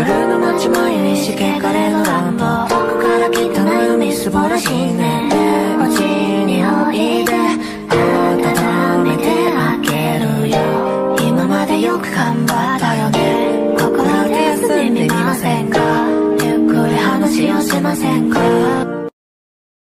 夜の街迷いしけかれの乱暴、どこから来たのよみすぼらしいね。街においで温めてあげるよ。今までよく頑張ったよね。ここだけ休んでみませんか。ゆっくり話をしませんか。